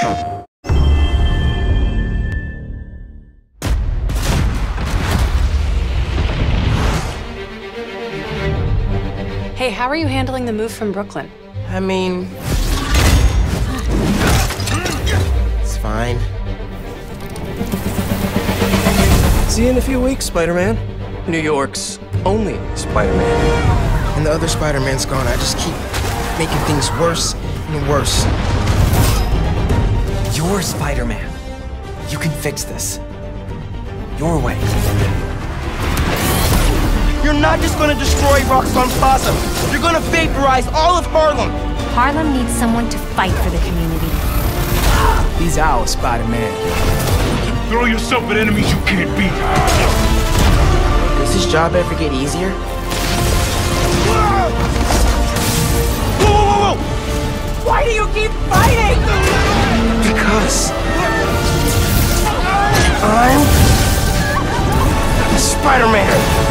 Hey, how are you handling the move from Brooklyn? I mean, it's fine. See you in a few weeks, Spider-Man. New York's only Spider-Man. And the other Spider-Man's gone. I just keep making things worse and worse. You're Spider-Man. You can fix this. Your way. You're not just gonna destroy Roxxon Plaza. You're gonna vaporize all of Harlem. Harlem needs someone to fight for the community. He's our Spider-Man. Throw yourself at enemies you can't beat. Does this job ever get easier? Whoa, whoa, whoa! Why do you keep fighting? Because I'm Spider-Man.